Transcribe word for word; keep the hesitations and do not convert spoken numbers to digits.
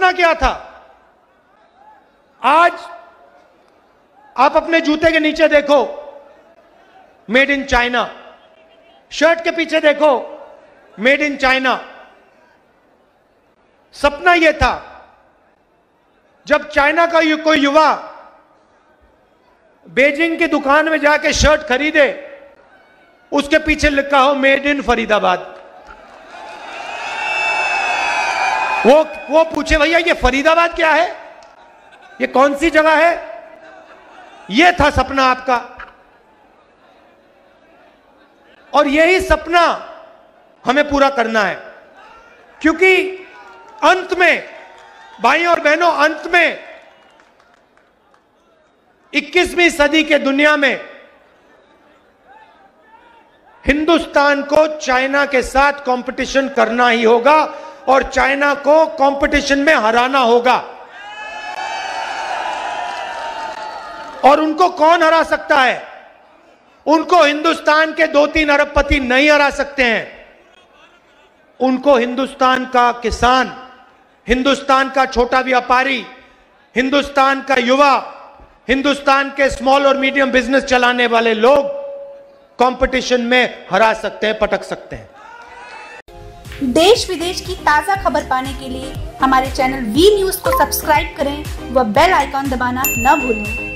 सपना क्या था? आज आप अपने जूते के नीचे देखो, मेड इन चाइना। शर्ट के पीछे देखो, मेड इन चाइना। सपना यह था जब चाइना का यु, कोई युवा बीजिंग की दुकान में जाके शर्ट खरीदे, उसके पीछे लिखा हो मेड इन फरीदाबाद। वो वो पूछे भैया ये फरीदाबाद क्या है, ये कौन सी जगह है? ये था सपना आपका। और यही सपना हमें पूरा करना है, क्योंकि अंत में भाइयों और बहनों, अंत में इक्कीसवीं सदी के दुनिया में हिंदुस्तान को चाइना के साथ कंपटीशन करना ही होगा और चाइना को कंपटीशन में हराना होगा। और उनको कौन हरा सकता है? उनको हिंदुस्तान के दो तीन अरबपति नहीं हरा सकते हैं। उनको हिंदुस्तान का किसान, हिंदुस्तान का छोटा व्यापारी, हिंदुस्तान का युवा, हिंदुस्तान के स्मॉल और मीडियम बिजनेस चलाने वाले लोग कंपटीशन में हरा सकते हैं, पटक सकते हैं। देश विदेश की ताज़ा खबर पाने के लिए हमारे चैनल वी न्यूज़ को सब्सक्राइब करें व बेल आइकॉन दबाना न भूलें।